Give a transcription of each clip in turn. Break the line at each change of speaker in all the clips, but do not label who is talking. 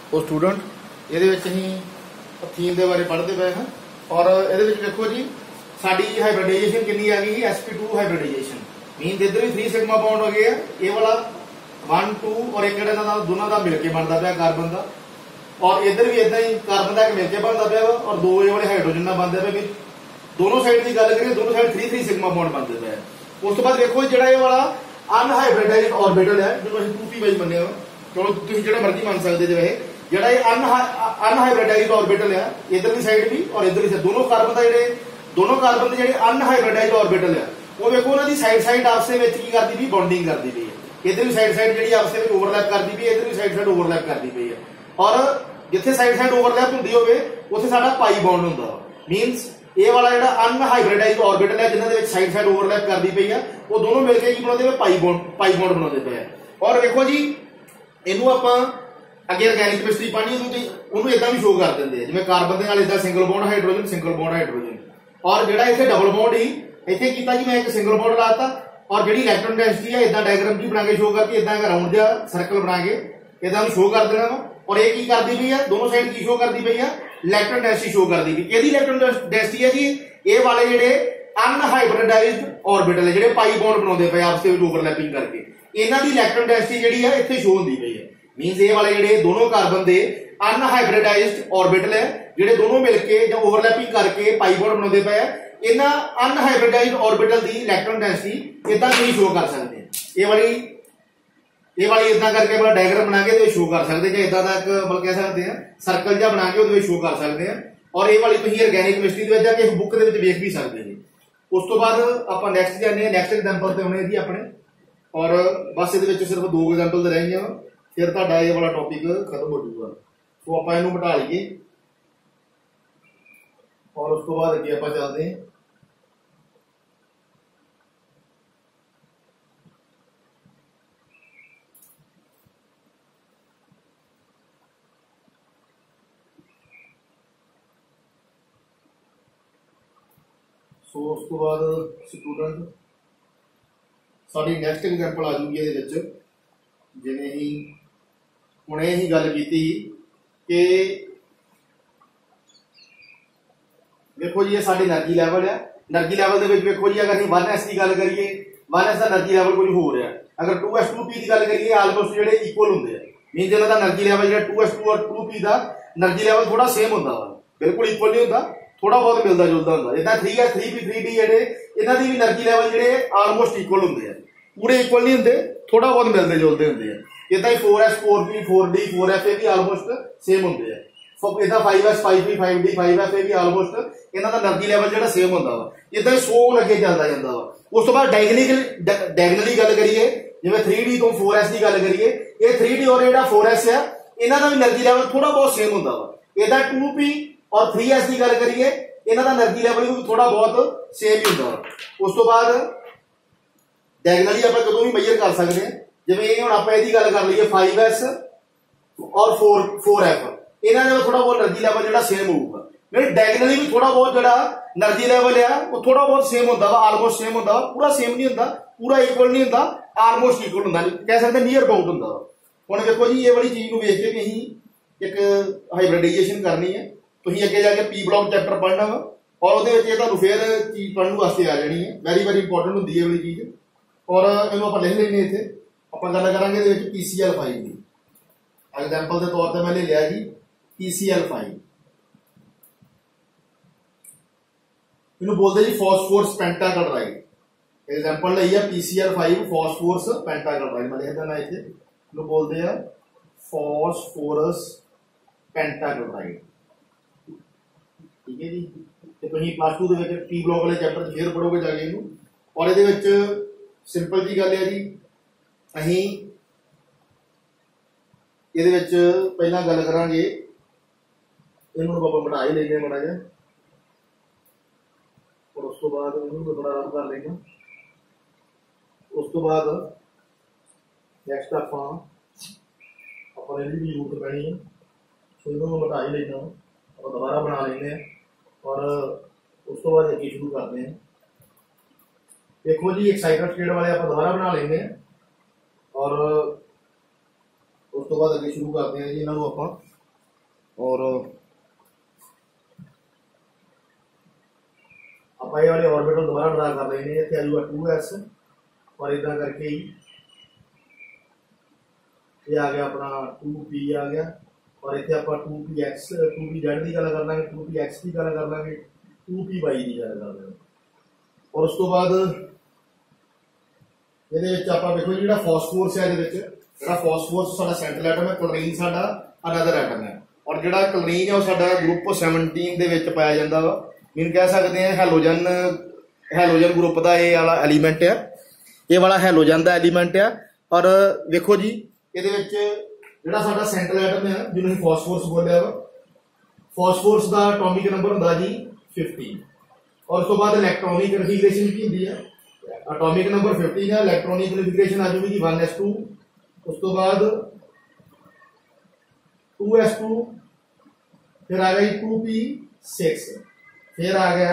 ਉਹ ਸਟੂਡੈਂਟ ਇਹਦੇ ਵਿੱਚ ਅਸੀਂ ਥੀਮ ਦੇ ਬਾਰੇ ਪੜ੍ਹਦੇ ਪਏ ਹਾਂ ਔਰ ਇਹਦੇ ਵਿੱਚ ਦੇਖੋ ਜੀ ਸਾਡੀ ਹਾਈਬ੍ਰਿਡਾਈजेशन कितनी आ गई है sp2 हाइब्रिडाइजेशन मीन इधर भी 3 सिग्मा बॉन्ड हो गया ये वाला 1 2 और एक दोनों का मिलकर बनता पाया कार्बन का और इधर भी इदा ही कार्बन का मिलकर बनता पाया और दो ये वाले हाइड्रोजन का बनते पे दोनों साइड की गल करिए दोनों साइड 3 3 सिग्मा बॉन्ड बनते पे उस तो बाद देखो जो ये वाला अनहाइब्रिडाइज्ड ऑर्बिटल है जो 2p वाई बने चलो तुम जो मर्जी मान सकते जो जो अनहाइब्रिडाइज्ड ऑर्बिटल है इधरली साइड भी और इधरली साइड दोनों कार्बन का दोनों कार्बन के अनहाइब्रिडाइज्ड ऑर्बिटल है वो देखो उन्होंने साइड साइड आपस में की करती पई बॉन्डिंग करती पई है इधर भी साइड साइड जी आपस में ओवरलैप करती पई है इधर भी साइड साइड ओवरलैप करती पई है और जिथे साइड साइड ओवरलैप होंदी होवे उत्थे साडा पाई बॉन्ड हुंदा मीनस ये वाला जो अनहाइब्रिडाइज्ड ऑर्बिटल है जिन्हां दे विच साइड साइड ओवरलैप करती पई है वो दोनों मिलकर की बनाते पाई बॉन्ड बनाते पे और देखो जी इनू आपां अगे ऑर्गेनिक केमिस्ट्री पढ़नी उन्होंने इदा भी शो कर देंगे जिवें कार्बन के नाल इदा सिंगल बॉन्ड हाइड्रोजन और जो इतने डबल बॉन्ड ही इतने किया जी मैं एक सिंगल बॉन्ड लाता और जी इलेक्ट्रॉन डेंसिटी है इदा डायग्राम भी बना के शो करती इदा राउंड जहा सर्कल बना के इदा शो कर देना वा और ये की करती पई है दोनों साइड की शो करती पई है इलेक्ट्रॉन डेंसिटी शो करती पई यदि इलेक्ट्रॉन डेंसिटी है जी ये वाले जेडे अनहाइब्रिडाइज्ड ऑर्बिटल है जेडे पाई बॉन्ड बनाते पे आपस में ओवरलैपिंग करके इन्हां दी इलेक्ट्रॉन डेंसिटी जिहड़ी है इत्थे शो होंदी पई है मीनस ये वाले जेडे दोनों कार्बन के अनहाइब्रिडाइज्ड ऑर्बिटल है जेडे दोनों मिलके या ओवरलैपिंग करके पाई बॉन्ड बनाते पे इन्हां अनहाइब्रिडाइज्ड ऑर्बिटल की इलेक्ट्रॉन डेंसिटी इदा नहीं शो कर सकते ये वाली इदा करके मतलब डायग्राम बना के शो कर सकते हैं इदा का एक मतलब कह सकते हैं सर्कल जहा बना के शो कर सकते हैं और ये वाली तुम ऑर्गेनिक केमिस्ट्री जाके इस बुक के वेख भी सकते हैं उस तो बाद आप नैक्सट जाने नैक्सट एग्जाम्पल से होने जी अपने और बस ये सिर्फ 2 एग्जाम्पल रह गए फिर तुहाडा ये वाला टॉपिक खत्म हो जाऊगा तो आप इनू बिठा लीए और उस तो बाद अगे आप चलते हैं सो उस तो बाद स्टूडेंट साडी नैक्सट एग्जाम्पल आ जूगी ये जिवें ही हुणे ही गल की कि देखो जी ये साडी एनर्जी लैवल है एनर्जी लैवल दे विच देखो जी अगर 1s की गल करिए 1s का एनर्जी लैवल कुछ हो रहा है अगर 2s2p की गल करिए आलमोस्ट जिहड़े इक्वल होंगे मीन जिन्हां दा एनर्जी लैवल जिहड़ा 2s2 और 2p का एनर्जी लैवल थोड़ा सेम होंदा वा बिल्कुल इक्वल नहीं होंदा थोड़ा बहुत मिलता जुलता होंदा जिद्दां 3s 3p 3d जिहड़े इन्हां दी भी एनर्जी लैवल जिहड़े आलमोस्ट इक्वल होंदे हैं पूरे इक्वल नहीं होंदे थोड़ा बहुत मिलते जुलते होंगे इदा 4s 4p 4d 4f ये भी आलमोस्ट सेम होंगे इदा 5s 5p 5d 5f ये भी आलमोस्ट इन्हां दा एनर्जी लैवल जिहड़ा सेम होंदा वा इदा 100 अगे चलता जांदा वा उस तो बाद डायगनली गल करिए जिवें 3d तो 4s की गल करिए ये 3d और जिहड़ा 4s है इन्हां दा भी एनर्जी लैवल थोड़ा बहुत सेम होंदा वा इदा 2p और 3s की गल करिए इन्हां दा एनर्जी लैवल भी थोड़ा बहुत सेम ही होंदा वा उस तो बाद डायगनली आप कदों भी मेजर कर सकते हैं जिवें हुण आपां इहदी गल कर लईए 5s और 4f इन्हां दे थोड़ा बहुत एनर्जी लैवल जिहड़ा सेम होऊगा लेकिन डायगनली भी थोड़ा बहुत जिहड़ा एनर्जी लैवल है वो थोड़ा बहुत सेम होंदा वा आलमोस्ट सेम होंदा वा पूरा सेम नहीं होंदा पूरा इक्वल नहीं होंदा आलमोस्ट इक्वल होंदा कह सकते नियर अबाउट होंदा वा हुण देखो जी ये वाली चीज नूं वेख के कि असीं एक हाइब्रिडाइजेशन करनी है तुसीं अगे जाके पी ब्लॉक चैप्टर पढ़ना वा और उहदे विच तुहानूं फिर चीज पढ़न वास्ते आ जानी है वेरी वेरी इंपॉर्टेंट होंदी है ये वाली चीज और इन्हू आप लिख लेंगे इतने आप गल करेंगे PCl5 की एग्जाम्पल के तौर पर मैं ले लिया जी PCl5 इन्हू बोलते जी फॉस्फोरस पेंटाक्लोराइड एग्जाम्पल ली है PCl5 फॉस्फोरस पेंटाक्लोराइड मैं लिख देना इतने इन्हू बोलते हैं फॉस्फोरस पेंटाक्लोराइड ठीक है जी तो तुम +2 के पी ब्लॉक वाले चैप्टर फिर पढ़ोगे जाके इनू और ये सिंपल जी गल है जी अहीं ये पहला गल करांगे इन्हू आप बढ़ा ही लेंगे माड़ा जिहा और उस तो बाद इन्हू थोड़ा रब कर लेंगे उस तो बाद नैक्सट अपने भी जरूरत पैनी है सो इन्हू बढ़ा ही लेना आप दोबारा बना लेंगे और उस तो बाद अगे शुरू करते हैं देखो जी एक्साइटेड स्टेट वाले आप दोबारा बना लेंगे और उस तो बाद अगे शुरू करते हैं जी इन्हों आप और आप ये वाले ऑर्बिटल दोबारा ड्रा कर लेने, इतने आ जाऊगा 2s और इदा करके ही ये आ गया अपना 2p आ गया और इतने आप 2px 2pz की गल कर लेंगे, 2px की गल कर लेंगे, 2py की गल कर लेंगे। और उस तो बाद ये देखो जी फॉस्फोरस है, फॉस्फोरस साडा सेंट्रल एटम है, क्लोरीन साडा अनदर एटम है और जो क्लोरीन है वो साडा ग्रुप 17 दे विच पाया जांदा वा। मीन कह सकते हैं हैलोजन ग्रुप का ये वाला एलीमेंट है, ये वाला हैलोजन का एलीमेंट है। और देखो जी ये जोड़ा साडा सेंट्रल एटम है जिन्होंने फॉस्फोरस बोलिया वा, फॉस्फोरस का एटॉमिक नंबर होंदा जी 15 और उस तो बाद इलैक्ट्रॉनिक कन्फिगरेशन की होंदी है, एटॉमिक नंबर 15 है, इलैक्ट्रॉनिक कन्फिगरेशन आ जाएगी जी 1s2, उस तो बाद 2s2, फिर आ गई 2p6, फिर आ गया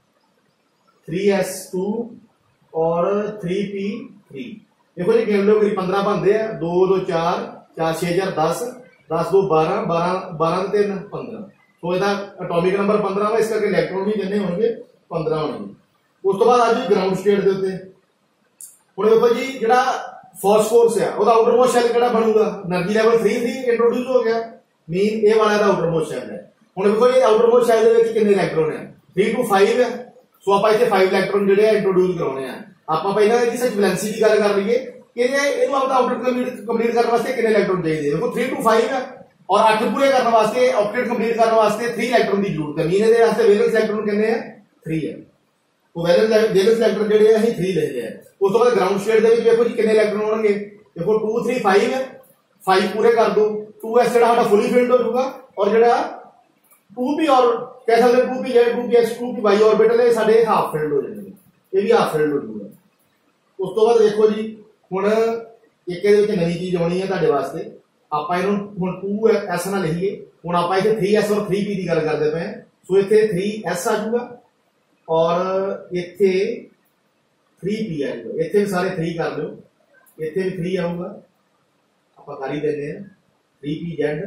3s2 और 3p3। देखो जी गिन लो करीब 15 बनते हैं, 2 2 4 4 6 4 10 10 2 12 12 12 3 15, तो इसका एटॉमिक नंबर 15 वा, इस करके इलैक्ट्रॉन भी कितने होंगे 15 होंगे। उस तो बाद आ जाए ग्राउंड स्टेट के उत्ते। हुण देखो जी जो फॉस्फोरस है वो आउटर मोस्ट शैल किहड़ा बनूगा, एनर्जी लैवल 3 इंट्रोड्यूस हो गया, मीन ए वाला आउटर मोस्ट शैल है। हुण देखो ये आउटर मोस्ट शैल दे विच कितने इलैक्ट्रॉन है, 3 to 5 है, सो आप इतने 5 इलैक्ट्रॉन जो इंट्रोड्यूस करवाने हैं। आप पहला इसकी वैलेंसी की गल कर लीए कि आउटर कंप्लीट करने वास्ते कितने इलैक्ट्रॉन चाहिए, देखो 3 to 5 है और 8 पूरे करने वास्ते ऑक्टेट कंप्लीट करने वास्ते 3 इलैक्ट्रॉन की जरूरत है, मीन ये वैलेंस इलैक्ट्रॉन कितने हैं 3 है, तो वैलेंस इलैक्ट्रॉन जो है 3 ले लिया। उस तो बाद ग्राउंड स्टेट के देखो जी कितने इलैक्ट्रॉन होंगे, देखो 2 3 5 है, 5 पूरे कर दो, 2s जो फुली फिल्ड हो जाऊगा और जो 2p और कह सकते 2pz 2px 2py ऑर्बिटल है साडे हाफ फिल्ड हो जाएंगे, ये भी हाफ फिल्ड हो जाऊगा। उस तो बाद देखो जी हुण एक नवी चीज आनी है तुहाडे वास्ते, आपां इहनूं हुण 2s ना लिखिए, हुण आपां इत्थे 3s और 3p की गल करदे पए, सो इत्थे 3s आ जाऊगा और इत्थे 3p आ जाऊगा, इत्थे भी सारे 3 कर लो, इत्थे भी 3 आऊगा, आपां कर ही देने हैं 3pz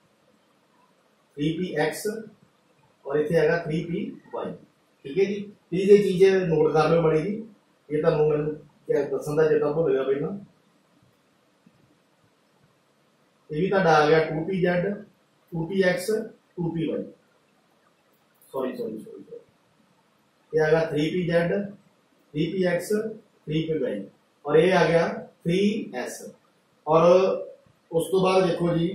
3px और इतने है 3py, ठीक है जी। प्लीज ये चीजें नोट कर लो बड़ी जी, ये तो मैं दसन का चेता भूल गया पहला। ये भी आ गया 2pz 2px 2py, sorry sorry sorry ये आ गया 3pz 3px 3py और ये आ गया 3s। और उस तो बाद देखो जी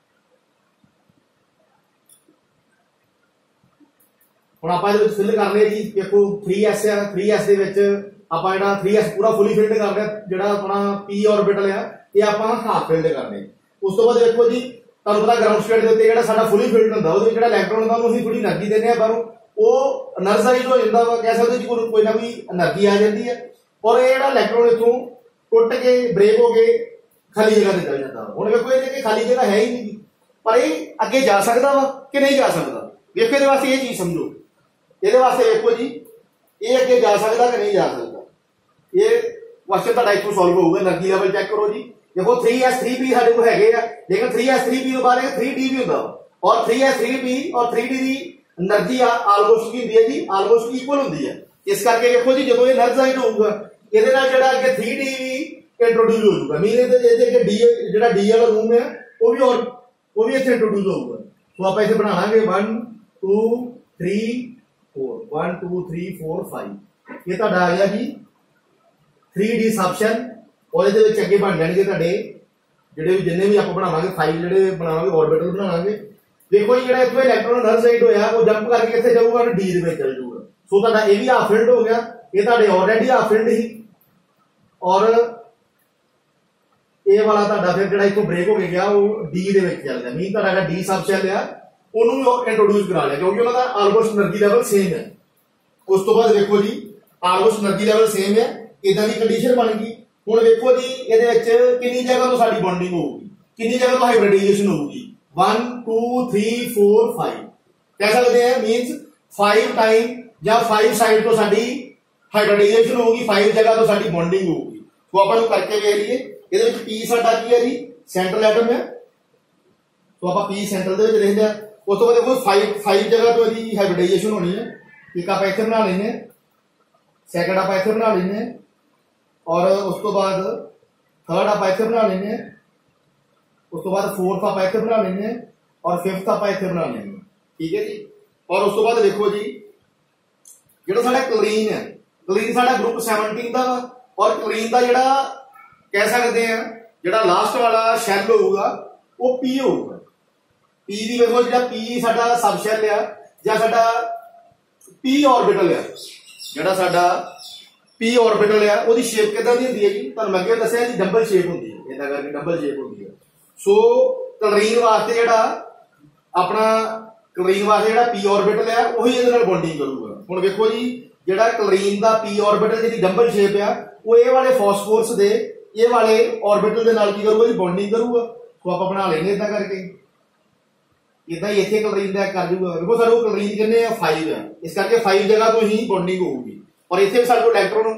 ਹੁਣ ਆਪਾਂ ਇਹਦੇ ਵਿੱਚ ਫਿਲ ਕਰ ਲਿਆ ਜੀ, ਦੇਖੋ 3s ਹੈ, 3s ਦੇ ਵਿੱਚ ਆਪਾਂ ਜਿਹੜਾ 3s ਪੂਰਾ ਫੁੱਲੀ ਫਿਲਡ ਕਰ ਲਿਆ, ਜਿਹੜਾ ਆਪਣਾ p ऑर्बिटल ਆ ਇਹ ਆਪਾਂ ਹਾਫ ਫਿਲਡ ਕਰਨੇ। ਉਸ ਤੋਂ ਬਾਅਦ ਦੇਖੋ ਜੀ ਤੁਹਾਨੂੰ ਪਤਾ ਗਰਾਊਂਡ ਸਟੇਟ ਦੇ ਉੱਤੇ ਜਿਹੜਾ ਸਾਡਾ ਫੁੱਲੀ ਫਿਲਡ ਹੁੰਦਾ ਉਹਦੇ ਵਿੱਚ ਜਿਹੜਾ ਇਲੈਕਟ੍ਰੋਨ ਹੁੰਦਾ ਉਹਨੂੰ ਅਸੀਂ ਥੋੜੀ એનર્ਜੀ ਦਿੰਦੇ ਆ ਬਾਹਰੋਂ, ਉਹ એનર્ਜਾਈਜ਼ ਹੋ ਜਾਂਦਾ ਵਾ, ਕਹਿ ਸਕਦੇ ਜੀ ਕੋਈ ਨਾ ਕੋਈ એનર્ਜੀ ਆ ਜਾਂਦੀ ਹੈ ਔਰ ਇਹ ਜਿਹੜਾ ਇਲੈਕਟ੍ਰੋਨ ਇਥੋਂ ਟੁੱਟ ਕੇ ਬ੍ਰੇਕ ਹੋ ਕੇ ਖਾਲੀ ਜਗ੍ਹਾ ਤੇ ਚਲ ਜਾਂਦਾ। ਹੁਣ ਵੇਖੋ ਇਹਦੇ ਕਿ ਖਾਲੀ ਜਗ੍ਹਾ ਹੈ ਹੀ ਨਹੀਂ, ਪਰ ਇਹ ਅੱਗੇ ਜਾ ਸਕਦਾ ਵਾ ਕਿ ਨਹੀਂ ਜਾ ਸਕਦਾ, ਵੇਖੋ ਇਹਦੇ ਵਾਸਤੇ ਇਹ ਚੀਜ਼ ਸਮਝੋ, ਇਹਦੇ ਵਾਸਤੇ ਵੇਖੋ ਜੀ ਇਹ ਅੱਗੇ ਜਾ ਸਕਦਾ ਕਿ ਨਹੀਂ ਜਾ ਸਕਦਾ, ਇਹ क्वेश्चन ਤੁਹਾਡਾ ਇੱਥੋਂ ਸੋਲਵ ਹੋਊਗਾ। એનર્ਜੀ ਲੈਵਲ ਚੈੱਕ ਕਰੋ ਜੀ, देखो 3s 3p ਸਾਡੇ ਕੋਲ ਹੈਗੇ ਆ, ਲੇਕਿਨ 3s 3p ਤੋਂ ਬਾਅਦ 3d ਵੀ ਹੁੰਦਾ ਔਰ 3s 3p ਔਰ 3d ਦੀ એનર્ਜੀ ਆਲਮੋਸਟ ਕੀ ਹੁੰਦੀ ਹੈ ਜੀ, ਆਲਮੋਸਟ ਇਕੁਅਲ ਹੁੰਦੀ ਹੈ। ਇਸ ਕਰਕੇ ਦੇਖੋ ਜੀ ਜਦੋਂ ਇਹ એનર્ਜਾਈਡ ਹੋਊਗਾ ਇਹਦੇ ਨਾਲ ਜਿਹੜਾ ਅੱਗੇ 3d ਵੀ ਇੰਟਰੋਡਿਊਸ ਹੋ ਜਾਊਗਾ, ਮੀਨ ਇਹਦੇ ਅੱਗੇ d ਜਿਹੜਾ d ਵਾਲਾ ਰੂਮ ਹੈ ਉਹ ਵੀ ਇੱਥੇ ਇੰਟਰੋਡਿਊਸ ਹੋਊਗਾ। ਸੋ ਆਪਾਂ ਇੱਥੇ ਬਣਾ ਲਾਂਗੇ 1 2 3 4 1 2 3 4 5 ਇਹ ਤੁਹਾਡਾ ਆ ਗਿਆ ਜੀ 3d सबशन और ये अगे बन जाएंगे जोड़े भी जिन्हें भी आप बनावे 5 जो बनावे ऑर्बिटल बनावे। देखो जी जो इतों इलैक्ट्रॉन एनर्जाइड होया वो जंप करके इतने जाऊगा डी चल जाऊगा। सो तुहाडा ये भी हाफ फील्ड हो गया, ये ऑलरेडी हाफ फील्ड ही और ये वाला तुहाडा फिर जो इतों ब्रेक हो गया वो डी चल गया, मीन तुहाडा डी सबशैल है उन्होंने इंट्रोड्यूस करा लिया क्योंकि उन्होंने आलमोस्ट एनर्जी लैवल सेम है। उस तो बाद देखो जी आलमोस्ट एनर्जी लैवल सेम है, इदां दी कंडीशन बन गई। हुण देखो जी इहदे विच कितनी जगह तो साडी बॉन्डिंग होगी, कितनी जगह तो हाइब्रिडाइजेशन होगी 1 2 3 4 5 कह सकते हैं, मींस 5 टाइम या 5 साइड तो साडी हाइब्रिडाइजेशन होगी, 5 जगह तो साडी बॉन्डिंग होगी। तो अपन करके देख लीए इहदे विच पी साडा की है जी सेंट्रल एटम है, तो आप पी सेंट्रल दे विच लिखदे आ उस तो बाद देखो 5 जगह तो यदि हाइब्रिडाइजेशन होनी है। एक आप इत्थे बना लेने, सैकंड आप इत्थे बना लेने, और उस तो बाद थर्ड आप इत्थे बना लेने, उस तो बाद फोर्थ आप इत्थे बना लेने, और फिफ्थ आप इत्थे बना लेने। ठीक है जी। और उस तो बाद देखो जी जो साडा क्लोरीन है, क्लोरीन साडा ग्रुप 17 का वा, और क्लोरीन का जिहड़ा कह सकते हैं जिहड़ा लास्ट वाला शैल होगा वो पी होगा। पी दी देखो जिहड़ा पी साडा सब शैल है या साडा पी ऑर्बिटल है, जिहड़ा साडा पी ऑर्बिटल है ਉਹਦੀ शेप किदां दी हुंदी है जी, तुहानूं मैं अगे दस्सिया जी डबल शेप हुंदी है, इदां करके डबल शेप हुंदी है। सो क्लोरीन वास्ते जिहड़ा अपना क्लोरीन वास्ते जिहड़ा पी ऑर्बिटल है वही इहदे नाल बॉन्डिंग करूगा। हुण देखो जी जिहड़ा क्लोरीन दा पी ऑर्बिटल जिहदी डबल शेप है वो ये वाले फॉस्फोरस दे ये वाले ऑर्बिटल दे नाल की करूगा जी, बॉन्डिंग करूगा। तो आप बना लेंगे इदां करके, इदां ही इत्थे क्लोरीन दा कर दूगा। देखो साडे क्लोरीन कितने है 5 है, इस करके 5 जगह तो ही बॉन्डिंग होगी। और इत्थे भी साडे को इलेक्ट्रॉन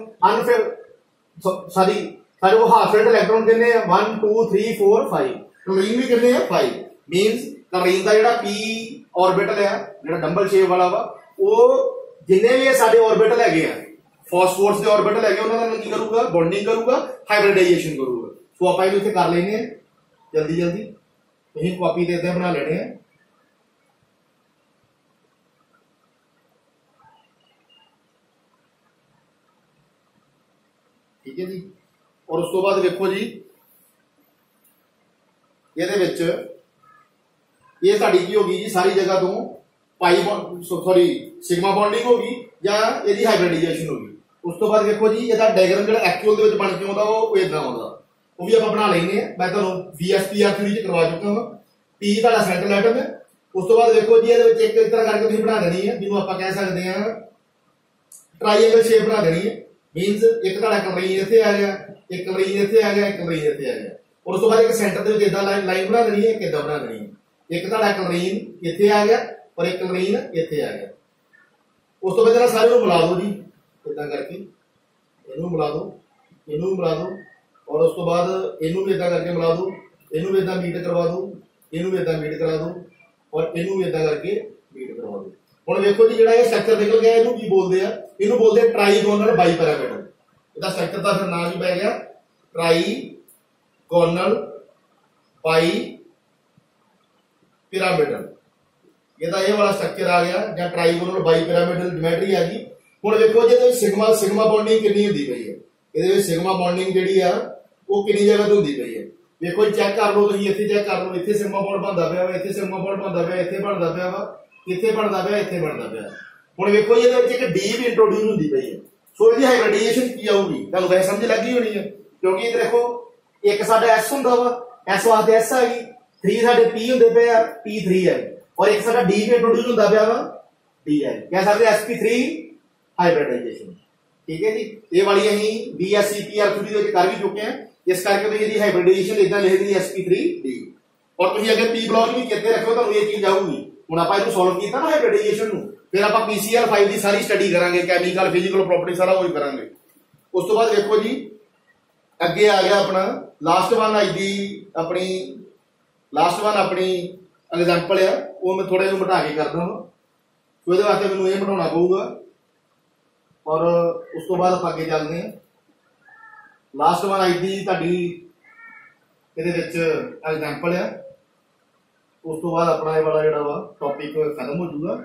साडे को हाफ फिल्ड इलेक्ट्रॉन कितने हैं 1 2 3 4 5, क्लोरीन भी कितने हैं 5। मींस क्लोरीन का जिहड़ा पी ऑर्बिटल है जिहड़ा डबल शेप वाला वा वो जिन्ने भी साडे ऑर्बिटल हैगे आ फॉस्फोरस के ऑर्बिटल हैगे उन्हां नाल की करूगा, बॉन्डिंग करूगा, हाइब्रिडाइजेशन करूगा। सो आपां इहनूं इत्थे कर लेने जल्दी जल्दी, तुसीं कॉपी ते इत्थे बना लेने हैं। ठीक है जी। और उस तो बाद देखो जी ਇਹਦੇ ਵਿੱਚ ਇਹ ਸਾਡੀ ਕੀ ਹੋਗੀ ਜੀ ਸਾਰੀ ਜਗ੍ਹਾ ਤੋਂ ਪਾਈ ਸੌਰੀ ਸਿਗਮਾ ਬੌਂਡਿੰਗ ਹੋਗੀ ਜਾਂ ਇਹਦੀ ਹਾਈਬ੍ਰਿਡਾਈਜੇਸ਼ਨ ਹੋਗੀ। ਉਸ ਤੋਂ ਬਾਅਦ ਦੇਖੋ ਜੀ ਇਹਦਾ ਡਾਇਗਰਾਮ ਜਿਹੜਾ ਐਕਚੁਅਲ ਦੇ ਵਿੱਚ ਬਣ ਕੇ ਆਉਂਦਾ ਉਹ ਇਦਾਂ ਆਉਂਦਾ, ਉਹ ਵੀ ਆਪਾਂ ਬਣਾ ਲੈਂਦੇ ਆ। ਮੈਂ ਤੁਹਾਨੂੰ VSPR ਥਿਊਰੀ ਚ ਕਰਵਾ ਚੁੱਕਾ ਹਾਂ। P ਤੁਹਾਡਾ ਸੈਂਟਰਲ ਐਟਮ ਹੈ। ਉਸ ਤੋਂ ਬਾਅਦ ਦੇਖੋ ਜੀ ਇਹਦੇ ਵਿੱਚ ਇੱਕ ਇਸ ਤਰ੍ਹਾਂ ਕਰਕੇ ਤੁਸੀਂ ਬਣਾ ਦੇਣੀ ਹੈ ਜਿਹਨੂੰ ਆਪਾਂ ਕਹਿ ਸਕਦੇ ਹਾਂ ट्राइएंगल शेप बना देनी है। मीनस एक ਤੁਹਾਡਾ ਕਲੋਰੀਨ ਇੱਥੇ ਆ ਗਿਆ, ਇੱਕ ਕਲੋਰੀਨ ਇੱਥੇ ਆ ਗਿਆ, ਇੱਕ ਕਲੋਰੀਨ ਇੱਥੇ ਆ ਗਿਆ, और उस तो बाद एक सेंटर ਦੇ ਵਿੱਚ ਇਦਾਂ ਲਾਈਨ ਬਣਾ ਦੇਣੀ ਹੈ, ਕਿੱਦਾਂ ਬਣਾ ਦੇਣੀ ਹੈ। ਇੱਕ ਤੁਹਾਡਾ ਕਲੋਰੀਨ ਇੱਥੇ ਆ ਗਿਆ और एक ਕਲੋਰੀਨ ਇੱਥੇ ਆ ਗਿਆ। ਉਸ ਤੋਂ ਬਾਅਦ ਜਰਾ ਸਾਰੇ ਨੂੰ ਮਿਲਾ ਦਿਓ ਜੀ ਇਦਾਂ ਕਰਕੇ, ਇਹਨੂੰ ਮਿਲਾ ਦਿਓ, ਇਹਨੂੰ ਮਿਲਾ ਦਿਓ, और उस तो बाद ਇਹਨੂੰ ਵੀ ਇਦਾਂ ਕਰਕੇ ਮਿਲਾ ਦਿਓ, ਇਹਨੂੰ ਵੀ ਇਦਾਂ ਮੀਟ ਕਰਵਾ ਦਿਓ, ਇਹਨੂੰ ਵੀ ਇਦਾਂ ਮੀਟ ਕਰਾ ਦਿਓ, और ਇਹਨੂੰ ਵੀ ਇਦਾਂ ਕਰਕੇ ਮੀਟ ਕਰਵਾ ਦਿਓ। ਹੁਣ ਵੇਖੋ ਜੀ ਜਿਹੜਾ ਇਹ ਸਟਰਕਚਰ ਨਿਕਲ ਗਿਆ ਇਹਨੂੰ ਕੀ ਬੋਲਦੇ ਆ, ਇਹਨੂੰ ਬੋਲਦੇ ਆ ਟ੍ਰਾਈਗੋਨਲ ਬਾਈਪਿਰਾਮਿਡ। ਇਹਦਾ ਸਟਰਕਚਰ ਦਾ ਫਿਰ ਨਾਮ ਕੀ ਪੈ ਗਿਆ ट्राइगोनल बाईपिरामिडल। ਇਹਦਾ ਇਹ ਵਾਲਾ ਸਟਰਕਚਰ ਆ ਗਿਆ ਜਾਂ ਟ੍ਰਾਈਗੋਨਲ ਬਾਈਪਿਰਾਮਿਡਲ ਜਿਓਮੈਟਰੀ ਆ ਗਈ। ਹੁਣ ਵੇਖੋ ਜੀ ਇਹਦੇ ਸਿਗਮਾ ਬੌਂਡਿੰਗ ਕਿੰਨੀ ਹੁੰਦੀ ਪਈ ਹੈ, ਇਹਦੇ ਵਿੱਚ ਸਿਗਮਾ ਬੌਂਡਿੰਗ ਜਿਹੜੀ ਆ ਉਹ ਕਿੰਨੀ ਜਗ੍ਹਾ ਤੇ ਹੁੰਦੀ ਪਈ ਹੈ। ਵੇਖੋ ਜੀ ਚੈੱਕ ਕਰ ਲਓ ਤੁਸੀਂ, ਇੱਥੇ ਚੈੱਕ ਕਰ ਲਓ, ਇੱਥੇ ਸਿਗਮਾ ਬੌਂਡ ਬਣਦਾ ਪਿਆ ਵਾ, ਇੱਥੇ ਸਿਗਮਾ ਬੌਂਡ ਬਣਦਾ ਪਿਆ, ਇੱਥੇ ਬਣਦਾ ਪਿਆ ਵਾ, ਇੱਥੇ ਬਣਦਾ ਪਿਆ, ਇੱਥੇ ਬਣਦਾ ਪਿਆ। ਹੁਣ ਵੇਖੋ ਜੀ ਇਹਦੇ ਵਿੱਚ ਇੱਕ ਡੀ ਵੀ ਇੰਟਰੋਡਿਊਸ ਹੁੰਦੀ ਪਈ ਹੈ। ਸੋ ਇਹਦੀ ਹਾਈਬ੍ਰਿਡਾਈਜੇਸ਼ਨ ਕੀ ਆਊਗੀ ਤੁਹਾਨੂੰ ਵੈਸੇ ਸਮਝ ਲੱਗੀ ਹੋਣੀ ਹੈ, ਕਿਉਂਕਿ ਇਹ ਦੇਖੋ एक साडा S ਹੁੰਦਾ ਵਾ, S ਵਾਸਤੇ S ਆ ਗਈ, 3 ਸਾਡੇ P ਹੁੰਦੇ ਪਏ ਆ, P3 ਹੈ, और एक साडा D ਵੀ ਇੰਟਰੋਡਿਊਸ ਹੁੰਦਾ ਪਿਆ ਵਾ, D ਹੈ। ਕਹਿ ਸਕਦੇ sp3 ਹਾਈਬ੍ਰਿਡਾਈਜੇਸ਼ਨ। ਠੀਕ ਹੈ ਜੀ। ਇਹ ਵਾਲੀ ਅਸੀਂ VSEPR ਥਿਊਰੀ ਦੇ ਵਿੱਚ ਕਰ ਵੀ ਚੁੱਕੇ ਹਾਂ। ਇਸ ਕਰਕੇ ਤੁਸੀਂ ਇਹਦੀ ਹਾਈਬ੍ਰਿਡਾਈਜੇਸ਼ਨ ਇਦਾਂ ਲਿਖਦੇ sp3D, और ਤੁਸੀਂ ਅਗਰ P ਬਲੌਕ ਵੀ ਕਿਤੇ ਰੱਖੋ ਤੁਹਾਨੂੰ ਇਹ ਚੀਜ਼ ਆਊਗੀ। ਹੁਣ ਆਪਾਂ ਇਹਨੂੰ ਸੋਲਵ ਕੀਤਾ ਨਾ ਹਾਈਬ੍ਰਿਡਾਈਜੇਸ਼ਨ ਨੂੰ, ਫਿਰ ਆਪਾਂ PCl5 ਦੀ ਸਾਰੀ ਸਟੱਡੀ ਕਰਾਂਗੇ, ਕੈਮੀਕਲ ਫਿਜ਼ੀਕਲ ਪ੍ਰੋਪਰਟੀ ਸਾਰਾ ਉਹ ਕਰਾਂਗੇ। ਉਸ ਤੋਂ ਬਾਅਦ ਵੇਖੋ ਜੀ ਅੱਗੇ ਆ ਗਿਆ ਆਪਣਾ ਲਾਸਟ ਵਨ ਅੱਜ ਦੀ ਆਪਣੀ ਐਗਜ਼ਾਮਪਲ ਆ, ਉਹ ਮੈਂ ਥੋੜਾ ਜਿਹਾ ਮਿਟਾ ਕੇ ਕਰਦਾ ਹਾਂ। ਸੋ ਇਹਦੇ ਵਾਸਤੇ ਮੈਨੂੰ ਇਹ ਮਿਟਾਉਣਾ ਪਊਗਾ, ਔਰ ਉਸ ਤੋਂ ਬਾਅਦ ਆਪਾਂ ਅੱਗੇ ਚੱਲਦੇ ਹਾਂ। ਲਾਸਟ ਵਨ ਅੱਜ ਦੀ ਤੁਹਾਡੀ ਇਹਦੇ ਵਿੱਚ ਐਗਜ਼ਾਮਪਲ ਆ, ਉਸ ਤੋਂ ਬਾਅਦ ਆਪਣਾ ਇਹ ਵਾਲਾ ਜਿਹੜਾ ਵਾ ਟੌਪਿਕ ਖਤਮ ਹੋ ਜਾਊਗਾ।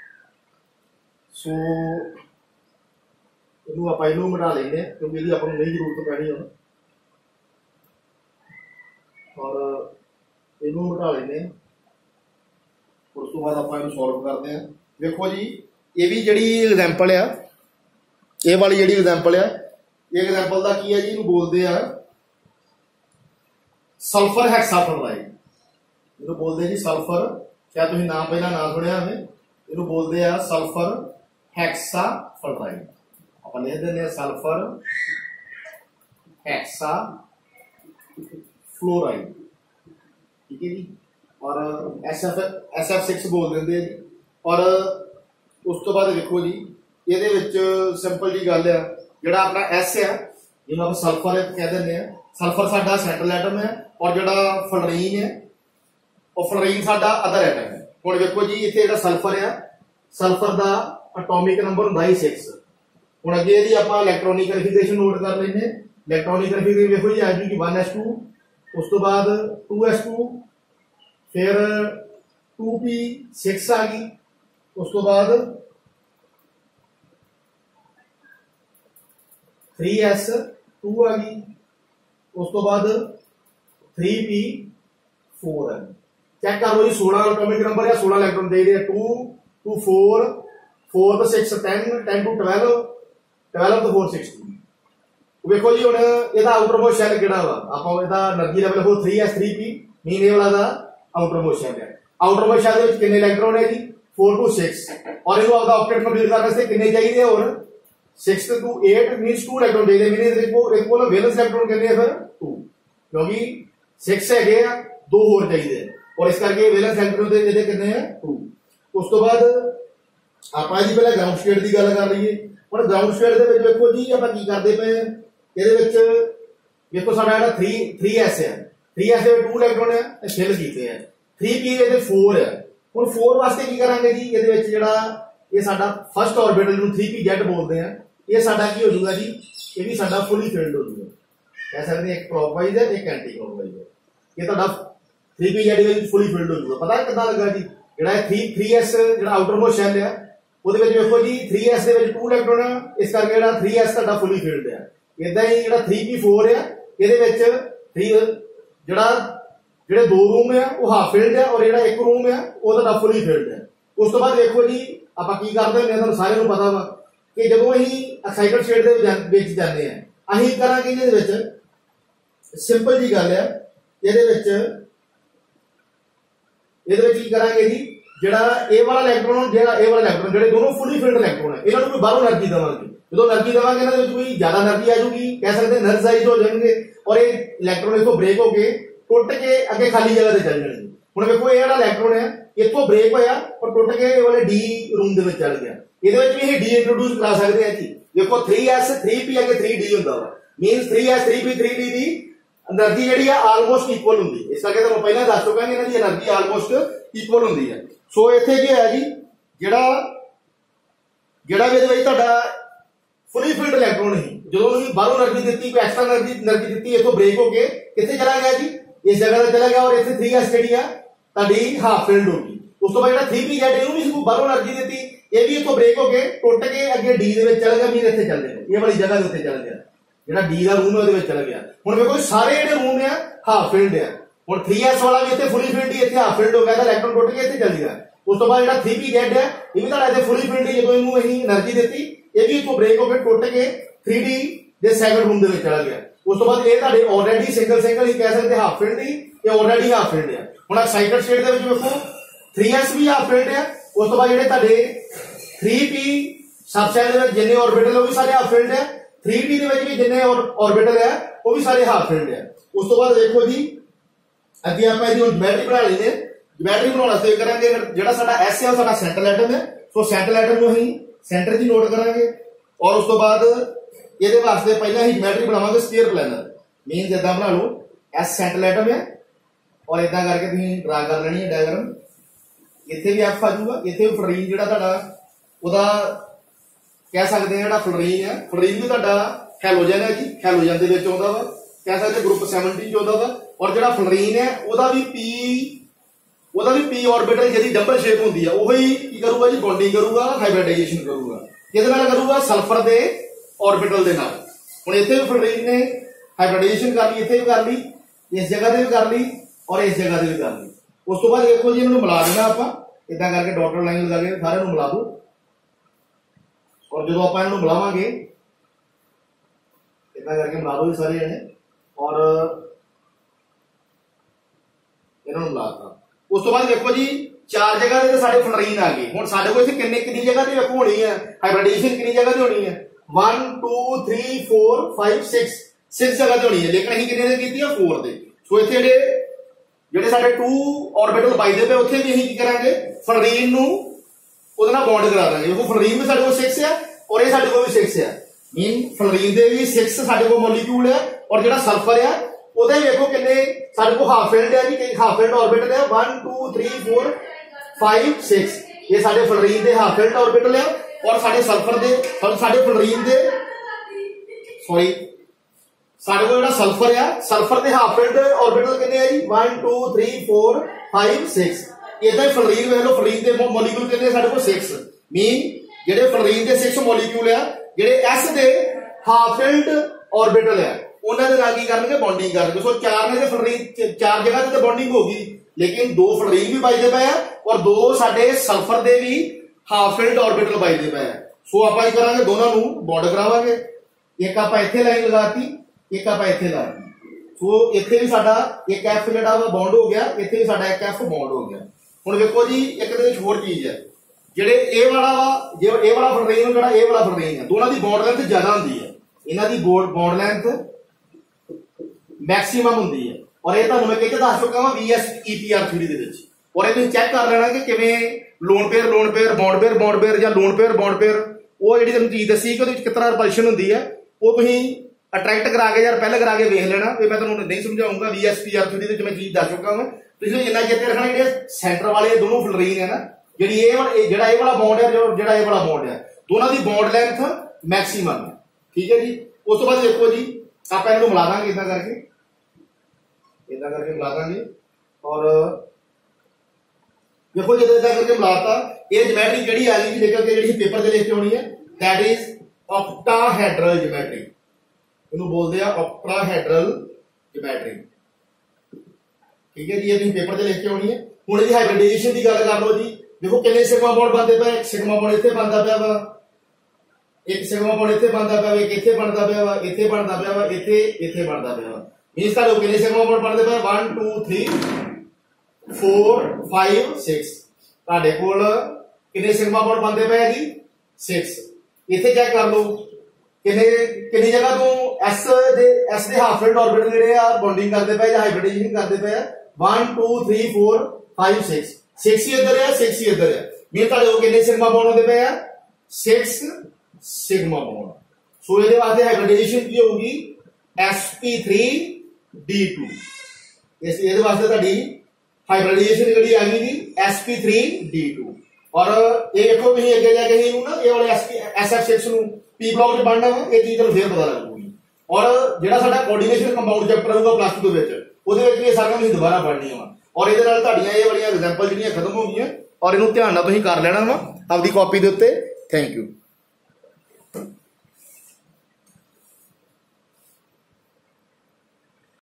ਸੋ ਇਹਨੂੰ ਆਪਾਂ ਇਹਨੂੰ ਮਿਟਾ ਲੈਂਦੇ ਹਾਂ ਕਿਉਂਕਿ ਇਹਦੀ ਆਪਾਂ ਨੂੰ ਨਹੀਂ ਜ਼ਰੂਰਤ ਪੈਣੀ ਹੁਣ, और ਇਹਨੂੰ ਮਿਟਾ ਲੈਂਦੇ ਹਾਂ। ਉਸ ਤੋਂ ਬਾਅਦ ਆਪਾਂ ਇਹਨੂੰ ਸੋਲਵ ਕਰਦੇ ਹਾਂ। ਦੇਖੋ ਜੀ ਇਹ ਵੀ ਜਿਹੜੀ ਐਗਜ਼ਾਮਪਲ ਆ, ਇਹ ਵਾਲੀ ਜਿਹੜੀ ਐਗਜ਼ਾਮਪਲ ਆ, ਇਹ ਐਗਜ਼ਾਮਪਲ ਦਾ ਕੀ ਹੈ ਜੀ, ਇਹਨੂੰ ਬੋਲਦੇ ਆ ਸਲਫਰ ਹੈਕਸਾਫਲੋਰਾਈਡ। ਇਹਨੂੰ ਬੋਲਦੇ ਜੀ ਸਲਫਰ, ਸ਼ਾਇਦ ਤੁਸੀਂ ਨਾਮ ਪਹਿਲਾਂ ਨਾ ਸੁਣਿਆ ਹੋਵੇ, ਇਹਨੂੰ ਬੋਲਦੇ ਆ ਸਲਫਰ ਹੈਕਸਾਫਲੋਰਾਈਡ। ਆਪਾਂ ਲਿਖ ਦਿੰਦੇ ਆ ਸਲਫਰ ਹੈਕਸਾ फ्लोराइड। ठीक है जी। और SF6 बोल देंगे जी। और उस तो बाद देखो जी ये सिंपल जी गल है, जोड़ा अपना S है जिन्होंने आप सल्फर कह दें, सल्फर साडा सेंट्रल एटम है, और जोड़ा फ्लोरीन है वो फ्लोरीन साडा अदर एटम है। हुण देखो जी इत्थे जिहड़ा सल्फर है, सल्फर का एटॉमिक नंबर हुंदा ही 6। हुण अगे इहदी आपां इलैक्ट्रॉनिक कन्फिगरेशन नोट कर लैंदे। इलैक्ट्रॉनिक कन्फिगरेशन देखो जी आ जाएगी 1s2, उस तो बाद 2s2, फिर 2p6 आ गई, उस तो बाद 3s2 आ गई, उस तो बाद 3p4 है। चेक कर लो जी 16 एटॉमिक नंबर है, 16 इलेक्ट्रॉन चाहिए। 2 2 4 4 तो 6 10 10 to 12 12 तो 4 16। देखो जी हुण इहदा आउटरमोस्ट शैल किहड़ा वा, आपां इहदा एनर्जी लेवल हो 3s3p मीन ए वाला दा आउटरमोस्ट शैल है। आउटरमोस्ट शैल दे विच कितने इलेक्ट्रॉन है जी 4 to 6 और इहनूं आपदा ऑक्टेट कंप्लीट करने वास्ते कितने चाहिए और 6 to 8 मींस 2 इलेक्ट्रॉन चाहिए। मीन इहदे कोल वैलेंस इलेक्ट्रॉन कितने है फिर 2, क्योंकि 6 है 2 होर चाहिए और इस करके वैलेंस इलेक्ट्रॉन दे इहदे कितने है 2। उस तो बाद आपां जी पहले ग्राउंड स्टेट की गल कर लईए। हुण ग्राउंड स्टेट दे विच देखो जी आपां की करदे पए हैं, ਇਹਦੇ ਵਿੱਚ ਦੇਖੋ ਸਾਡਾ ਜਿਹੜਾ 3s ਹੈ, 3s ਦੇ 2 ਇਲੈਕਟ੍ਰੋਨ ਹੈ ਇਹ ਫਿਲ ਕੀਤੇ ਆ, 3p ਇਹਦੇ 4 ਹੈ। ਹੁਣ 4 ਵਾਸਤੇ ਕੀ ਕਰਾਂਗੇ ਜੀ, ਇਹਦੇ ਵਿੱਚ ਜਿਹੜਾ ਇਹ ਸਾਡਾ ਫਸਟ ਆਰਬਿਟਲ ਨੂੰ 3pz ਬੋਲਦੇ ਆ, ਇਹ ਸਾਡਾ ਕੀ ਹੋ ਜਾਊਗਾ ਜੀ, ਇਹ ਵੀ ਸਾਡਾ ਫੁੱਲੀ ਫਿਲਡ ਹੋ ਜਾਊਗਾ। ਕਹਿ ਸਕਦੇ ਇੱਕ ਕਲੌਕਵਾਈਜ਼ ਹੈ ਇੱਕ ਐਂਟੀ ਕਲੌਕਵਾਈਜ਼ ਹੈ। ਇਹ ਤੁਹਾਡਾ 3pz ਵਿੱਚ ਫੁੱਲੀ ਫਿਲਡ ਹੋ ਜਾਊਗਾ। ਪਤਾ ਕਿੱਦਾਂ ਲੱਗਾ ਜੀ, ਜਿਹੜਾ 3s ਜਿਹੜਾ ਆਊਟਰਮੋਸਟ ਸ਼ੈਲ ਹੈ ਉਹਦੇ ਵਿੱਚ ਵੇਖੋ ਜੀ 3s ਦੇ ਵਿੱਚ 2 ਇਲੈਕਟ੍ਰੋਨ ਹੈ, ਇਸ ਕਰਕੇ ਜਿਹੜਾ 3s ਤੁਹਾਡਾ ਫੁੱਲੀ ਫਿਲਡ ਹੈ। इदा ही जो 3p4 है ये ਜਿਹੜੇ 2 रूम है वो हाफ फिल्ड है और ਜਿਹੜਾ 1 रूम है वो फुली फिल्ड है। उस तो बाद देखो जी ਆਪਾਂ ਕੀ ਕਰਦੇ ਹੁੰਦੇ ਤੁਹਾਨੂੰ ਸਾਰਿਆਂ ਨੂੰ ਪਤਾ ਵਾ ਕਿ ਜਦੋਂ ਅਸੀਂ ਐਕਸਾਈਟਡ ਸਟੇਟ ਦੇ ਵਿੱਚ ਜਾਂਦੇ ਆ ਅਸੀਂ ਕਰਾਂਗੇ ਇਹਦੇ ਵਿੱਚ ਸਿੰਪਲ ਜੀ ਗੱਲ ਹੈ, ਇਹਦੇ ਵਿੱਚ ਕੀ ਕਰਾਂਗੇ ਜੀ, ਜਿਹੜਾ ਇਹ ਵਾਲਾ ਇਲੈਕਟ੍ਰੋਨ ਜਿਹੜਾ ਇਹ ਵਾਲਾ ਇਲੈਕਟ੍ਰੋਨ ਜਿਹੜੇ ਦੋਨੋਂ ਫੁਲੀ ਫਿਲਡ ਇਲੈਕਟ੍ਰੋਨ ਹੈ ਇਹਨਾਂ ਨੂੰ ਕੋਈ ਬਾਹਰੋਂ એનર્ਜੀ ਦੇਵਾਂਗੇ। जो एनर्जी देवांगे ना कोई ज्यादा एनर्जी आ जाएगी, कह सकते हैं एनर्जाइज हो जाएंगे और ये इलेक्ट्रॉन इथों ब्रेक होके टुट के अगे खाली जगह ते चल जाएंगे। हुण देखो ये वाला इलेक्ट्रॉन है इथों ब्रेक होया और टुट के ये वाले डी रूम दे विच चल गया। इहदे विच भी डी इंट्रोड्यूस करा सकते हैं जी। देखो 3s 3p अगे 3d हुंदा वा, मींस 3s 3p 3d दी एनर्जी जिहड़ी है आलमोस्ट इक्वल हुंदी। इस करके तुहानूं पहिलां दस चुका कि इन्हां दी एनर्जी आलमोस्ट इक्वल हुंदी है। सो इत्थे की होया जी, जिहड़ा भी इहदे विच तुहाडा फुली फिल्ड इलेक्ट्रॉन ही जो बाहरों एनर्जी दी कोई एक्स्ट्रा एनर्जी दी इथों ब्रेक होके कितने चला गया जी, इस जगह पे चला गया और इत्थे 3s जेहड़ी है ताडी हाफ फिल्ड होगी। उस तो बाद जेहड़ा 3pz इहनूं भी कोई बाहरों एनर्जी दी ये भी इथों ब्रेक होके टुट के अगे डी दे विच चला गया, मीन इत्थे चल गया ये वाली जगह दे उत्ते चल गया, जेहड़ा डी दा रूम है उहदे विच चला गया। हुण देखो सारे जेहड़े रूम है हाफ फिल्ड है। हुण 3s वाला भी इत्थे फुली फिल्ड ही इत्थे हाफ फिल्ड हो गया तो इलेक्ट्रॉन टुट के इत्थे चल गया। उस तो बाद जेहड़ा 3pz है ये भी तुहाडा इत्थे फुली फिल्ड ही, जदों इहनूं असीं एनर्जी दित्ती ये भी इथों ब्रेक होके टुट के 3d ਦੇ ਸੈਕੰਡ रूम ਦੇ ਵਿੱਚ ਚਲਾ ਗਿਆ। ਉਸ ਤੋਂ ਬਾਅਦ ਇਹ ਤੁਹਾਡੇ ਆਲਰੇਡੀ ਸਿੰਗਲ ਹੀ ਕਹਿ ਸਕਦੇ ਹਾਫ ਫਿਲਡ ਹੀ, ਇਹ ਆਲਰੇਡੀ ਹਾਫ ਫਿਲਡ ਹੈ। ਹੁਣ ਐਕਸਾਈਟਡ ਸਟੇਟ ਦੇ ਵਿੱਚ ਵੇਖੋ 3s ਵੀ ਹਾਫ ਫਿਲਡ ਹੈ। ਉਸ ਤੋਂ ਬਾਅਦ ਜਿਹੜੇ ਤੁਹਾਡੇ 3p सबशेल ਦੇ ਵਿੱਚ ਜਿੰਨੇ ਆਰਬਿਟਲ ਉਹ ਵੀ ਸਾਰੇ ਹਾਫ ਫਿਲਡ ਹੈ, 3d ਦੇ ਵਿੱਚ ਵੀ ਜਿੰਨੇ ਆਰਬਿਟਲ ਹੈ ਉਹ ਵੀ ਸਾਰੇ ਹਾਫ ਫਿਲਡ ਹੈ। ਉਸ ਤੋਂ ਬਾਅਦ ਦੇਖੋ ਜੀ ਅੱਗੇ ਆਪਾਂ ਇਹਦੀ ਜਿਓਮੈਟਰੀ ਬਣਾ ਲੈਂਦੇ ਹਾਂ। ਜਿਓਮੈਟਰੀ ਬਣਾਉਣ ਵਾਸਤੇ ਕਰਾਂਗੇ ਜਿਹੜਾ ਸਾਡਾ s ਹੈ ਉਹ ਸਾਡਾ ਸੈਂਟਰਲ ਐਟਮ ਹੈ। ਸੋ ਸੈਂਟਰਲ ਐਟਮ ਨੂੰ ਅਸੀਂ ਸੈਂਟਰ 'ਚ ਨੋਟ ਕਰਾਂਗੇ और उस तो बाद ये वास्ते पहले ही ज्योमेट्री बनावांगे स्फीयर प्लानर। मीन इदा बना लो एस सेंट्रल एटम है और इदा करके तुसीं ड्रा कर लेनी है डायग्राम। इत्थे भी एफ आ जाऊगा, इत्थे भी फ्लोरीन जिहड़ा तुहाडा ओहदा कह सकते हैं जिहड़ा फ्लोरीन है, फ्लोरीन भी तुहाडा हैलोजन है जी, हैलोजन दे विच आउंदा वा, कह सकते ग्रुप 70 च आउंदा वा। और जिहड़ा फ्लोरीन है ओहदा भी p ऑर्बिटल जिहदी डबल शेप हुंदी है ओही की करूगा जी, बॉन्डिंग करूगा, हाइब्रिडाइजेशन करूगा। किहदे नाल करूगा? सल्फर दे ऑर्बिटल दे नाल। हुण इत्थे भी फ्लोरीन ने हाइब्रिडाइजेशन कर ली, इत्थे भी कर ली, इस जगह ते भी कर ली और इस जगह ते भी कर ली। उस तो बाद देखो जी इन्हां मिला देना आपां इदां करके डॉटेड लाइन लगा के सारे मिला दो। और जो आप इन्होंने मिलावांगे इतना करके मिला दो सारे जने और इन्होंने मिलाता। उस तो बाद देखो जी चार जगह से साढ़े फ्लोरीन आ गई। हुण साडे कोल इत्थे कितनी जगह ते देखो होनी है हाइब्रिडाइजेशन, कितनी जगह ते होनी है 1 2 3 4 5 6 जगह ते होनी है, लेकिन असीं कितने दे कीती है 4 दे। सो इत्थे ਜਿਹੜੇ ਸਾਡੇ 2 ऑर्बिटल पाइदे पे ਉੱਥੇ ਵੀ ਅਸੀਂ ਕੀ ਕਰਾਂਗੇ फ्लोरीन ਨੂੰ ਉਹਦੇ ਨਾਲ ਬੌਂਡ ਕਰਾ ਦਾਂਗੇ। ਦੇਖੋ फ्लोरीन ਵੀ ਸਾਡੇ ਕੋਲ 6 ਹੈ और ਇਹ ਸਾਡੇ ਕੋਲ ਵੀ 6 ਹੈ, ਮੀਨ फ्लोरीन ਦੇ ਵੀ 6 ਸਾਡੇ ਕੋਲ ਮੋਲੀਕਿਊਲ ਹੈ और ਜਿਹੜਾ ਸल्फर ਹੈ ਉਹਦੇ ਵੇਖੋ ਕਿੰਨੇ ਸਾਡੇ ਕੋਲ ਹਾਫ ਫਿਲਡ ਹੈ ਜੀ, ਕਿ ਹਾਫ ਫਿਲਡ ऑर्बिटल है 1 2 3 4 5 6 ये साडे फ्लोरीन दे हाफ फिल्ड ऑर्बिटल है और साडे सल्फर दे साडे फ्लोरीन दे सॉरी साडे को जेड़ा सल्फर है सल्फर दे हाफ फिल्ड ऑर्बिटल कितने है जी 1 2 3 4 5 6 इदा ही फ्लोरीन वेख लो फ्लोरीन दे मॉलिक्यूल कितने साडे को 6 मीन जेडे फ्लोरीन दे 6 मॉलिक्यूल है जेडे एस दे हाफ फिल्ड ऑर्बिटल है उन्होंने नाल की करनगे बॉन्डिंग करनगे सो चार ने फ्लोरीन चार जगह ते बॉन्डिंग होगी लेकिन दो फ्लोरीन भी बजदे पे है और दो साडे सल्फर दे भी हाफ फिल्ड ऑर्बिटल बजदे पे है सो आपां की करांगे दोनों नू बॉन्ड करावांगे एक आपां इत्थे लाइन लगाती एक आपां इत्थे लाती सो इत्थे भी साडा एक एफ जेड़ा वा बॉन्ड हो गया इत्थे भी साडा एक एफ बॉन्ड हो गया हुण देखो जी एक दे विच होर चीज है जेडे ए वाला वा जे ए वाला फ्लोरीन जेड़ा ए वाला फ्लोरीन है दोनों दी बॉन्ड लेंथ ज्यादा हुंदी है इन्हां दी बॉन्ड लेंथ मैक्सिमम होंगी है और ये मैं कही दस चुका वा VSEPR थ्योरी दे विच और ये चेक कर लेना कि किवें लोन पेयर बॉन्ड पेयर या लोन पेयर वो जिहड़ी तुहानूं चीज दसी कि किस तरह रिपल्शन होंदी है वो तुसीं अट्रैक्ट करा के या रिपेल करा के वेख लेना मैं तुहानूं नहीं समझाऊंगा VSPR थ्योरी दे विच मैं चीज दस चुका वा तुसीं इन्ना चेते रखना जिहड़े सेंटर वाले दोनों फ्लोरीन है ना जिहड़ी जिहड़ा ए वाला बॉन्ड है जिहड़ा ए वाला बॉन्ड है दोनों की बॉन्ड लेंथ मैक्सिमम है ठीक है जी उस तो बाद देखो जी आप इन्हों मिला देंगे इदा करके मिला देंगे और देखो जो इदा करके मिलाता ये ज्योमेट्री जी आ गई लेकर के जी पेपर से लिख के होनी है दैट इज ऑक्टाहेड्रल ज्योमेट्री इन्हों बोलते हैं ऑक्टाहेड्रल ज्योमेट्री ठीक है जी ये पेपर से लिख के होनी है हुण जी हाइब्रिडाइजेशन की गल कर लो जी देखो कितने सिग्मा बॉन्ड बनते पे एक सिग्मा बॉन्ड इत्थे बनता पिया वा एक सिग्मा बॉन्ड इत्थे बनता पिया एक इत्थे बनता पिया वा इत्थे बनता पिया वा इत्थे बनता पिया वा मींस का कितने सिग्मा बॉन्ड बनते पे 1 2 3 4 5 6 ਤੁਹਾਡੇ ਕੋਲ कितने सिग्मा बॉन्ड बनते पे जी 6 इत्थे चेक कर लो कितनी जगह तो एस दे हाफ फिल्ड ऑर्बिटल ਜਿਹੜੇ ਆ बॉन्डिंग करते पे या हाइब्रिडाइजेशन करते पे 1 2 3 4 5 6 6 ही इधर है 6 ही इधर है मींस ਤੁਹਾਡੇ ਕੋਲ कितने सिग्मा बॉन्ड होते पे 6 सिग्मा बॉन्ड सो ਇਹਦੇ ਵਾਸਤੇ ਹਾਈਬ੍ਰਿਡਾਈਜੇਸ਼ਨ ਕੀ ਹੋਊਗੀ sp3d2 ਇਸ ਇਹਦੇ ਵਾਸਤੇ ਤੁਹਾਡੀ ਹਾਈਬ੍ਰਿਡਾਈਜੇਸ਼ਨ ਜਿਹੜੀ ਆ ਗਈ ਜੀ sp3d2 और ये देखो भी अगे जाके ही ना ये वाले SF6 नु p ब्लॉक च बनना है ये चीज ਤੁਹਾਨੂੰ ਫੇਰ ਪਤਾ ਲੱਗੂਗੀ और ਜਿਹੜਾ ਸਾਡਾ ਕੋਆਰਡੀਨੇਸ਼ਨ ਕੰਪਾਊਂਡ ਚੈਪਟਰ ਹੋਊਗਾ ਪਲੱਸ 2 ਦੇ ਵਿੱਚ ਉਹਦੇ ਵਿੱਚ ਇਹ ਸਾਰੀਆਂ ਤੁਸੀਂ ਦੁਬਾਰਾ ਪੜ੍ਹਨੀਆਂ ਵਾ और ਇਹਦੇ ਨਾਲ ਤੁਹਾਡੀਆਂ ਇਹ ਵਾਲੀਆਂ ਐਗਜ਼ਾਮਪਲ ਜਿਹੜੀਆਂ ਖਤਮ ਹੋ ਗਈਆਂ और ਇਹਨੂੰ ਧਿਆਨ ਨਾਲ ਤੁਸੀਂ ਕਰ ਲੈਣਾ ਵਾ ਆਪਦੀ ਕਾਪੀ ਦੇ ਉੱਤੇ थैंक यू।